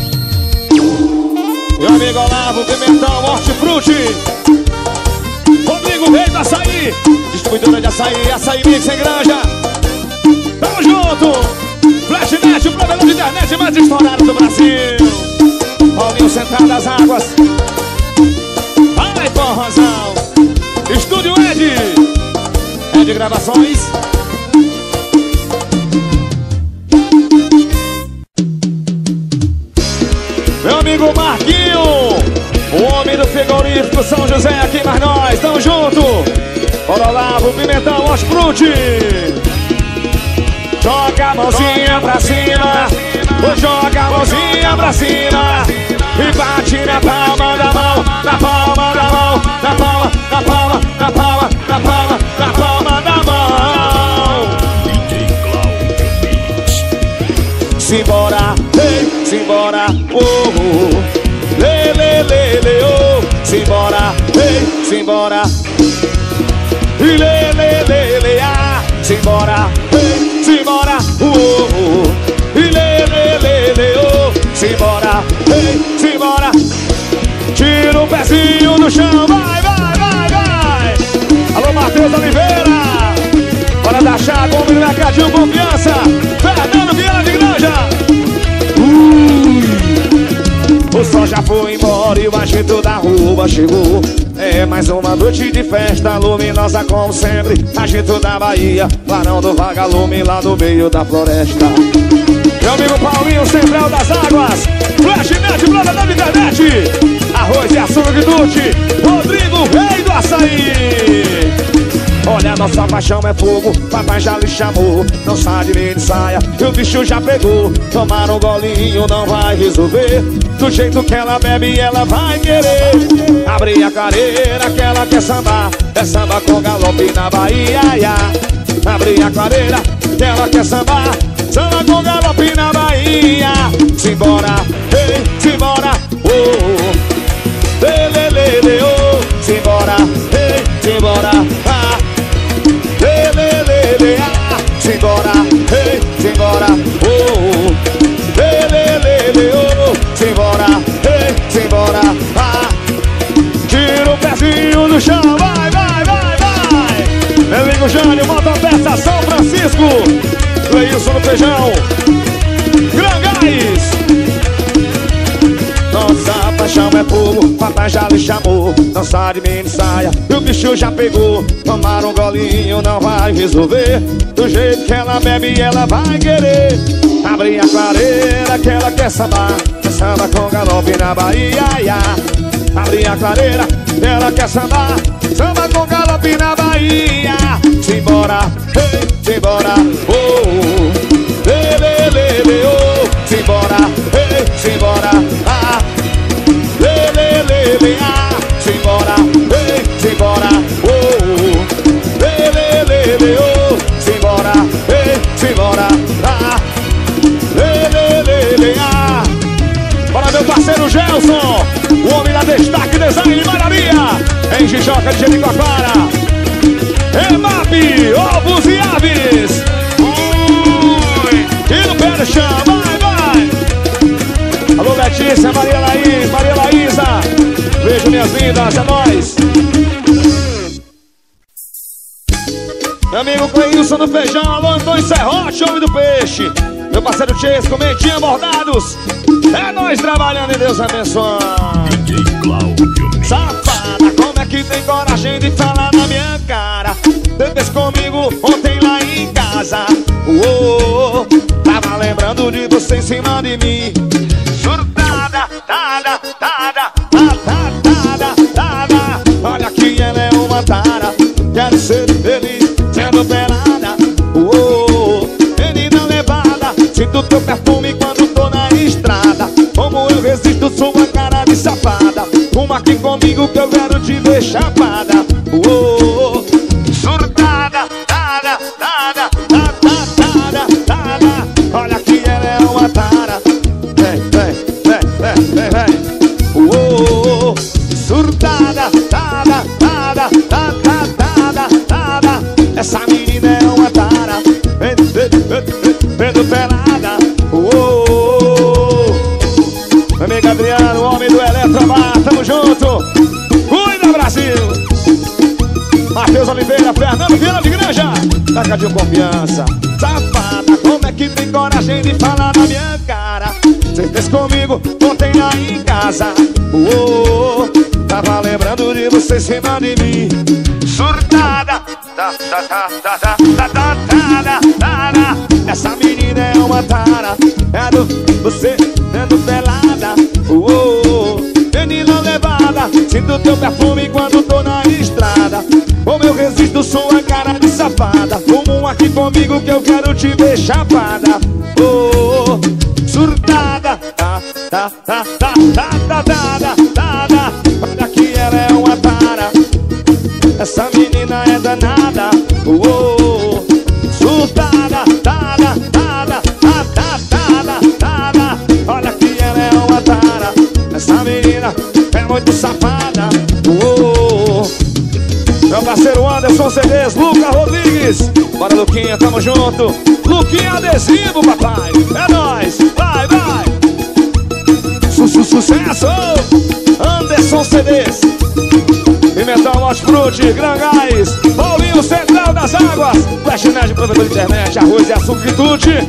Meu amigo Olavo, Pimentão, Hortifruti, Rodrigo Rei do Açaí, distribuidora de açaí, Açaí Mix em Granja. Tamo junto. Flashnet, o provedor de internet mais estourado do Brasil. Paulinho Central das Águas. Vai, porrozão. Estúdio Ed, Ed Gravações. Meu amigo Marquinho, o homem do Frigorífico São José, aqui mais nós, tamo junto. Bora lá, pro Pimentão, Hortifruti. Joga a mãozinha pra cima, joga a mãozinha pra cima e bate na palma da mão, na palma da mão, na palma, na palma, na palma, na palma, na palma da mão. D J Cláudio Mix. Simbora, ei, simbora, oh, oh. Lê, lê, lê, lê, oh. Simbora, ei, simbora. E lê, lê, lê, lê, ah. Simbora, ei, simbora, oh, oh. E lê, lê, lê, lê, oh. Simbora, ei, simbora. Tira o pezinho do chão, vai, vai, vai, vai. Alô, Matheus Oliveira. Bora dar chá com o Mercadinho Confiança. Fernando Viana de Granja. Ui. O sol já foi embora e o agito da rua chegou. É mais uma noite de festa luminosa como sempre. Agito da Bahia, clarão do vagalume lá no meio da floresta. Meu amigo Paulinho, Central das Águas, Flashnet, Blada da internet. Arroz e açúcar de Dute, Rodrigo, rei do açaí. Olha, nossa paixão é fogo, papai já lhe chamou. Não sai de mim de saia, e o bicho já pegou. Tomar um golinho não vai resolver. Do jeito que ela bebe, ela vai querer abrir a clareira que ela quer sambar. É samba com galope na Bahia, ia. Abrir a clareira que ela quer sambar. Samba com galope na Bahia. Simbora, ei, simbora, oh, oh. Lê, lê, lê, lê, oh. Simbora, ei, simbora, ah. Lê, lê, lê, lê, ah. Simbora, ei, simbora, oh, oh. Lê, lê, lê, lê, oh. Simbora, ei, simbora, ah. Tira o pezinho do chão, vai, vai, vai, vai. Meu amigo Jânio, motopeça São Francisco. Cleilson no Feijão, Gran Gás. Nossa paixão é fogo, papai já lhe chamou. Não sai de mim, saia, e o bicho já pegou. Tomar um golinho não vai resolver. Do jeito que ela bebe, ela vai querer abrir a clareira que ela quer sambar. Samba com galope na Bahia, ia. Abrir a clareira que ela quer sambar. Samba com galope na Bahia. Simbora, ei, simbora, oh, oh. Lê, lê, lê, lê, oh. Simbora, ei, simbora, ah. Lê, lê, lê, lê, ah. Simbora, ei, simbora, oh, oh. Lê, lê, lê, lê, oh. Simbora, ei, simbora, ah. Lê, lê, lê, lê, ah. Bora, meu parceiro Gelson, o homem da Destaque Design Maravilha, em Jijoca de Jericoacoara. Emap, ovos e aves. Ui, e no pé do chão, vai, vai. Alô, Letícia, Maria Laís, Maria Laísa. Beijo, minhas lindas, é nóis. Meu amigo Cleilson no Feijão, alô, Antônio Serrote, homem do peixe. Meu parceiro Chesco, Mentinha Bordados. É nós trabalhando e Deus abençoando. D J Cláudio Mix. Safada, como é que tem coragem de falar na minha cara? Você fez comigo ontem lá em casa. Oh, tava lembrando de você em cima de mim. Surtada, tada, tada, tada, tada, tada. Olha que ela é uma tara. Quero ser feliz sendo pelada. Oh, menina levada. Sinto teu perfume quando tô na estrada. Como eu resisto sua cara de safada. Uma aqui comigo que eu quero te ver chapada. Oh, surtada, tada, tada, tada, tada, tada. Olha que ela é uma tara. Vem, vem, vem, vem, vem, vem. Oh, surtada, tada, tada, tada, tada, tada. Essa menina é uma tara. Vem, vem, vem, vem, pelada. Oh, meu amigo Adriano, o homem do Eletrobar, tamo junto. Cuida, Brasil. Matheus Oliveira, Fernando Viana de Granja, Mercadinho Confiança. Safada, como é que tem coragem de falar na minha cara? Você fez comigo ontem lá em casa. Oh, tava lembrando de você em cima de mim. Surtada, tá, tá, tá, tá, tá, tá, tá, tá, tá. Essa menina é uma tara. É do você, é do pelada. Oh, menina levada. Sinto do teu perfume quando tô na estrada. Como eu resisto sua cara de safada. Fumo aqui comigo que eu quero te ver chapada. Oh, surtada. Tá, tá, tá, tá, tá, tá, tá, tá, tá. Olha que ela é uma tara. Essa menina é danada. Oh, surtada. Tada, tada, tada, tada, tada. Olha que ela é uma tara. Essa menina é muito safada. Oh, meu parceiro Anderson C Ds, Luca Rodrigues. Bora, Luquinha, tamo junto. Luquinha adesivo, papai. É nóis, vai, vai. Su -su Sucesso. Anderson C Ds, Pimentão Hortifruti, Gran Gás, Paulinho Central das Águas, Flash Nerd, provedor de internet, arroz e açúcar e tudo.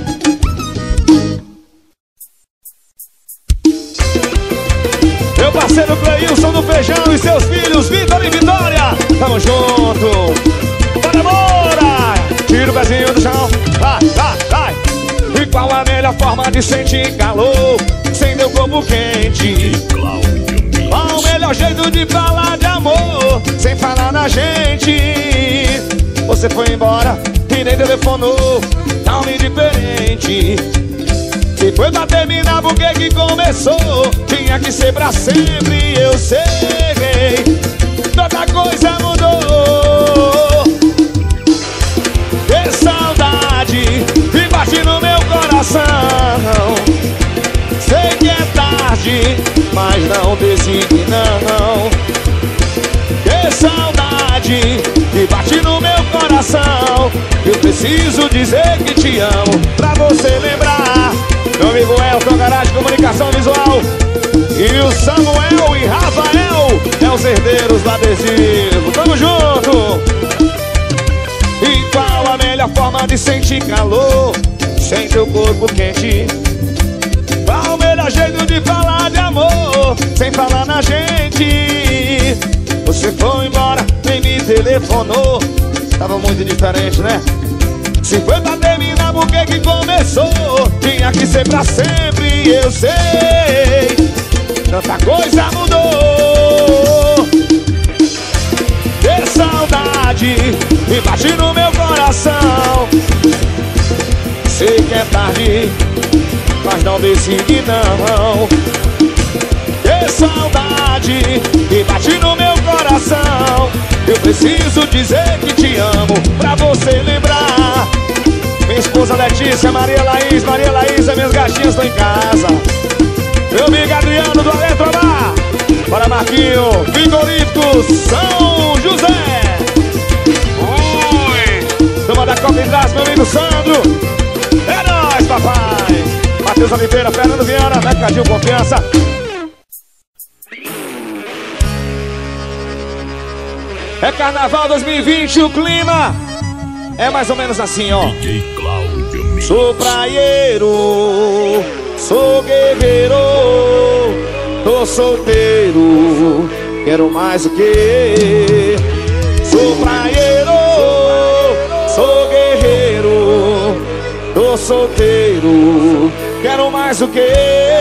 Meu parceiro Cleilson do Feijão e seus filhos, Vitor e Vitória. Tamo junto. Bora, bora. Tira o pezinho do chão. Vai, vai, vai. E qual a melhor forma de sentir calor sem teu corpo quente? Qual o melhor jeito de falar de amor sem falar na gente? Você foi embora e nem telefonou, tão diferente. Se foi pra terminar, por que que começou? Tinha que ser pra sempre, eu sei. Toda coisa mudou. Que saudade que bate no meu coração. Sei que é tarde, mas não decide não. Que saudade que bate no meu coração. Eu preciso dizer que te amo pra você lembrar. Meu amigo Elton, Garagem Comunicação Visual, e o Samuel e Rafael é os herdeiros do adesivo. Tamo junto. E qual a melhor forma de sentir calor sem teu corpo quente? Qual o melhor jeito de falar de amor sem falar na gente? Você foi embora, nem me telefonou. Tava muito diferente, né? Se foi pra terminar, por que que começou? Tinha que ser pra sempre, eu sei. Tanta coisa mudou. Que saudade me bate no meu coração. Sei que é tarde, mas não decidi não. Que saudade me bate no meu coração. Eu preciso dizer que te amo pra você lembrar. Minha esposa Letícia, Maria Laís, Maria Laís, minhas gatinhas estão em casa. Meu amigo Adriano do Eletromar. Bora, Marquinho, Frigorífico São José. Oi. Turma da Copa Hidraz, meu amigo Sandro. É nóis, papai. Matheus Oliveira, Fernando Viana, Mercadinho Confiança. É Carnaval dois mil e vinte, o clima é mais ou menos assim, ó. Sou praieiro, sou guerreiro, tô solteiro, quero mais o quê? Sou praieiro, sou guerreiro, tô solteiro, quero mais o quê?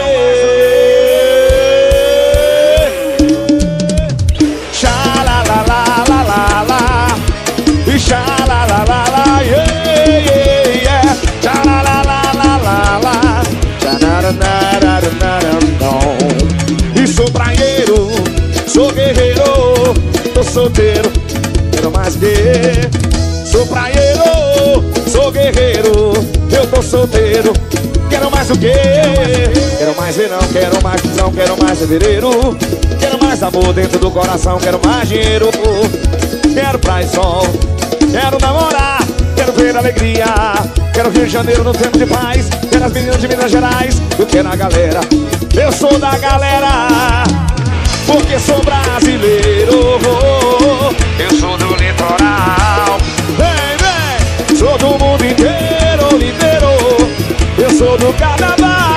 Xa la la la la, yeah, yeah, yeah. Xa la la la la la la. Xa na na na na na na. E sou praieiro, sou guerreiro, tô solteiro, quero mais ver. Sou praieiro, sou guerreiro, eu tô solteiro, quero mais o quê? Quero mais ver não, quero mais não, quero mais fevereiro. Quero mais amor dentro do coração, quero mais dinheiro. Quero praia e sol, quero namorar, quero ver alegria. Quero Rio de Janeiro no tempo de paz. Quero as meninas de Minas Gerais, eu quero a galera. Eu sou da galera, porque sou brasileiro. Eu sou do litoral, vem, vem. Sou do mundo inteiro, inteiro. Eu sou do carnaval,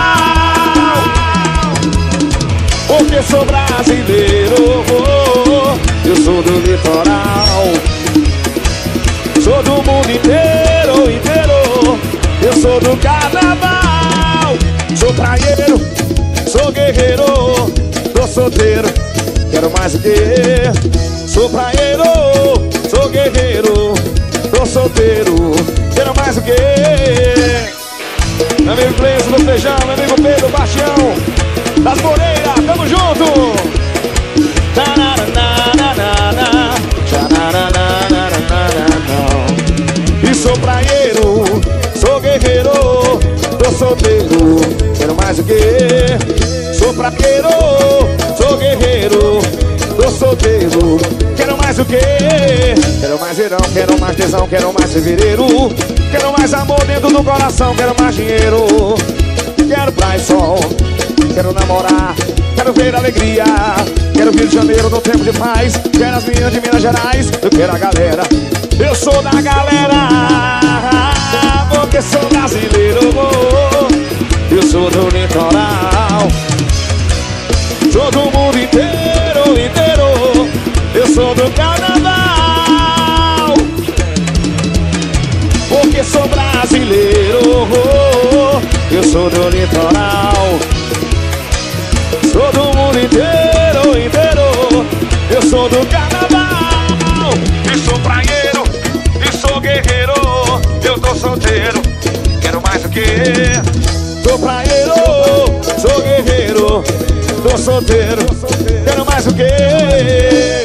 porque sou brasileiro. Eu sou do litoral, sou do mundo inteiro, inteiro. Eu sou do carnaval. Sou praieiro, sou guerreiro, tô solteiro, quero quero mais o quê? Sou praieiro, sou guerreiro, tô solteiro, quero mais o quê? Meu amigo Cleiton do Feijão, meu amigo Pedro Bastião das Moreiras, tamo junto! E sou praieiro, sou guerreiro, tô solteiro, quero mais o quê? Sou praieiro, sou guerreiro, tô solteiro, quero mais o quê? Quero mais verão, quero mais tesão, quero mais fevereiro, quero mais amor dentro do coração, quero mais dinheiro, quero praia e sol, quero namorar, quero ver alegria, quero Rio de Janeiro no tempo de paz, quero as meninas de Minas Gerais, eu quero a galera, eu sou da galera, porque sou brasileiro, eu sou do litoral, sou do mundo inteiro, inteiro, eu sou do carnaval, porque sou brasileiro, eu sou do litoral, sou do mundo inteiro, inteiro, eu sou do carnaval, e sou praieiro, e sou guerreiro, eu tô solteiro, quero mais o quê? Sou praieiro, sou guerreiro, tô solteiro, quero mais o quê?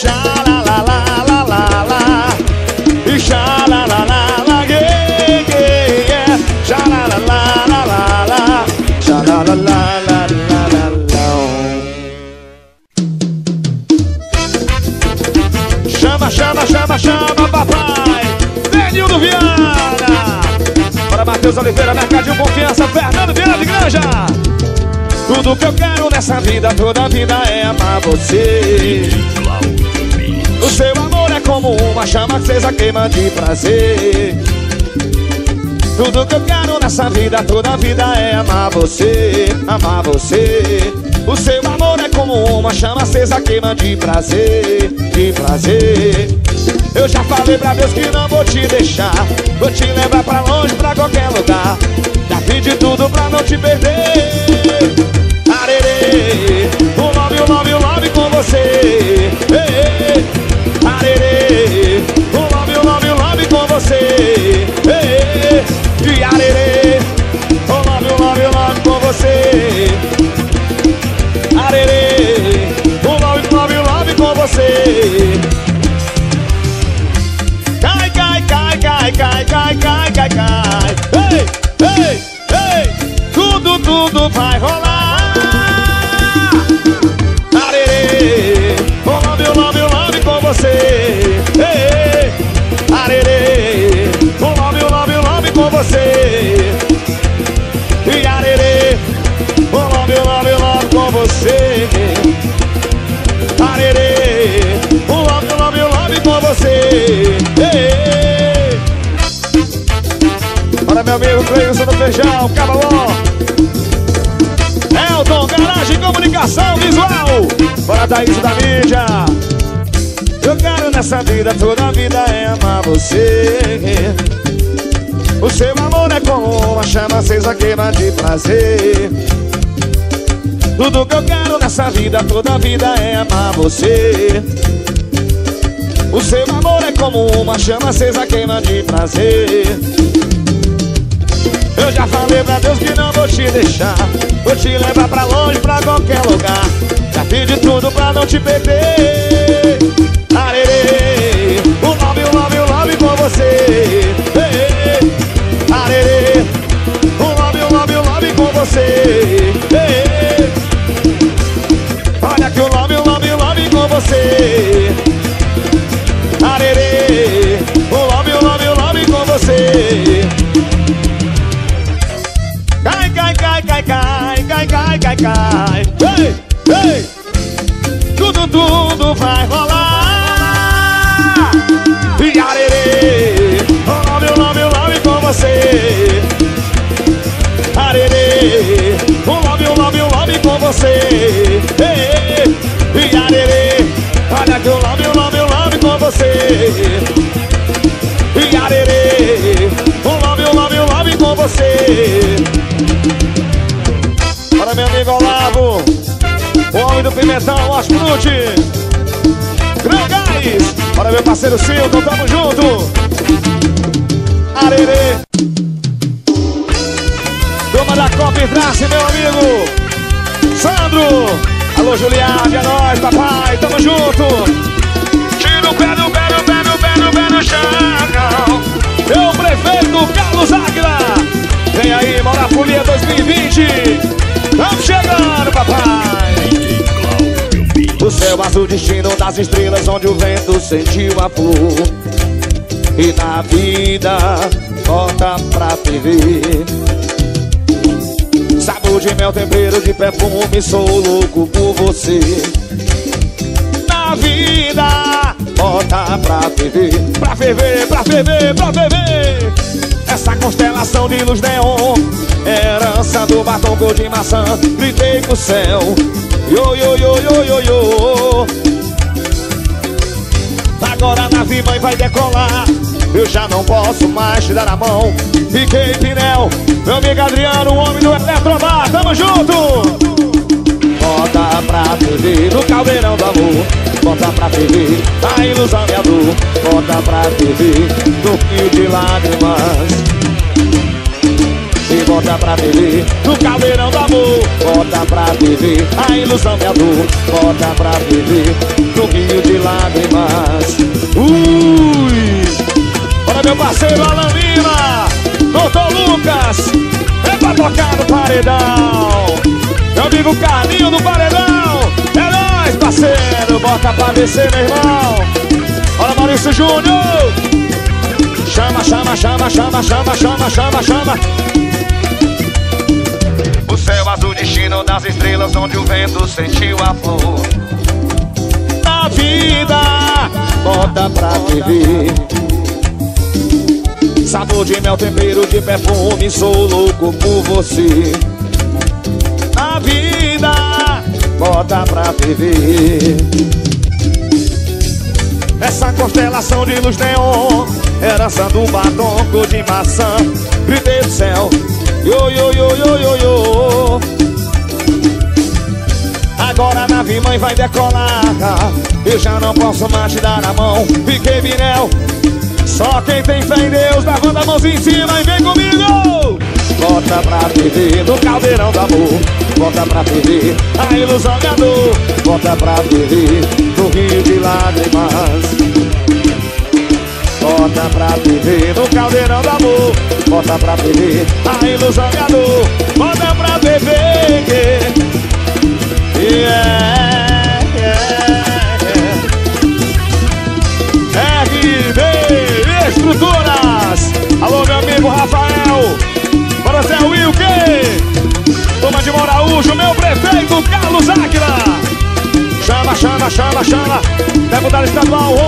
Xalalalala, e xalalalala, yeah, yeah, yeah. Xalalalala, xalalalala. Chama, chama, chama, chama, papai Denildo Viana. Para Matheus Oliveira, Mercadinho Confiança, Fernando Vieira de Granja. Tudo que eu quero nessa vida, toda a vida é amar você. O seu amor é como uma chama acesa, queima de prazer. Tudo que eu quero nessa vida, toda a vida é amar você, amar você. O seu amor é como uma chama acesa, queima de prazer, de prazer. Eu já falei pra Deus que não vou te deixar, vou te levar pra longe, pra qualquer lugar. Já fiz de tudo pra não te perder. Arerê, o love, o love, o love com você. Ei, arerê, o love, o love, o love com você. Ei, e arerê, o love, o love, o love com você. Arerê, o love, o love, o love com você. Cai, cai, cai, cai, cai, cai, cai, cai, cai. Ei, ei, ei, tudo, tudo vai rolar. Arerê, o love, o love, o love com você. Ei, arerê, o love, o love, o love com você. E arerê, o love, o love, o love com você. Arerê, o love, o love, o love com você. Ei. Para meu amigo Cleison do Feijão, Cabaló, Elton, Garagem, Comunicação Visual. Para Thaís da mídia. Eu quero nessa vida, toda a vida é amar você. O seu amor é como uma chama acesa, queima de prazer. Tudo que eu quero nessa vida, toda a vida é amar você. O seu amor é como uma chama acesa, queima de prazer. Eu já falei pra Deus que não vou te deixar, vou te levar pra longe, pra qualquer lugar. Já fiz de tudo pra não te perder. Arerê, o love, o love, o love com você. Ei, arerê, o love, o love, o love com você. Ei, olha que o love, o love, o love com você. Arerê, o love, o love, o love com você. Cai, cai, cai, cai, cai, cai, cai, cai, cai. Ei, ei, tudo, tudo vai rolar. E arerê, o love, o love, o love com você. Arerê, o love, o love, o love com você. Ei, e arerê, olha que o love, o love, o love com você. E arerê, o love, o love, o love com você. Para meu amigo Olavo, o homem do parceiro Pimentão, Hortifruti. Gran Gás. Bora meu parceiro Silton, tamo junto. Arerê. Turma da Copa Entrasse, meu amigo Sandro. Alô, Juliane, é nóis, papai, tamo junto. Tira o pé no pé, no pé, no pé, no pé no chão. Meu prefeito Carlos Águila. Vem aí, Mora Folia dois mil e vinte. Vamos chegando, papai. O céu azul, destino das estrelas, onde o vento sentiu a flor. E na vida, volta pra T V. Sabor de mel, tempero de perfume, sou louco por você. Na vida, volta pra T V. Pra ferver, pra ferver, pra ferver. Essa constelação de luz neon, herança do batom cor de maçã. Gritei pro céu, yo, yo, yo, yo, yo, yo. Agora a nave mãe vai decolar, eu já não posso mais te dar a mão. Fiquei Pinel, meu amigo Adriano, o homem do Eletrobar, tamo junto. Bota pra T V, no caldeirão do amor. Bota pra T V, a ilusão me ador. Bota pra T V, no fio de lágrimas. E bota pra T V, no caldeirão do amor. Bota pra T V, a ilusão me ador. Bota pra T V, no rio de lágrimas. Ui! Bora meu parceiro Alan Lima, doutor Lucas, é pra tocar no paredão. Meu amigo Carlinho do paredão, é nóis, parceiro, bota pra descer, meu irmão. Bora Maurício Júnior. Chama, chama, chama, chama, chama, chama, chama, chama. O céu azul, destino das estrelas, onde o vento sentiu a flor. Na vida, bota pra T V. Sabor de mel, tempero de perfume, sou louco por você. Na vida, bota pra T V. Essa constelação de luz neon, herança do batom cor de maçã. Gritei do céu, yo, yo, yo, yo, yo, yo. Agora a nave mãe vai decolar, eu já não posso mais te dar a mão. Fiquei Vinel, só quem tem fé em Deus, levanta a mãozinha em cima e vem comigo. Bota pra T V, no caldeirão do amor. Bota pra T V, a ilusão me ador. Bota pra T V, no rio de lágrimas. Bota pra T V, no caldeirão do amor. Bota pra T V, a ilusão me ador. Bota pra T V, yeah, yeah, yeah. R B Estruturas. Alô, meu amigo Rafael. Bora Zé Wilke. Toma de Moraújo, meu prefeito Carlos Águila. Chama, chama, chama, chama. Deputado estadual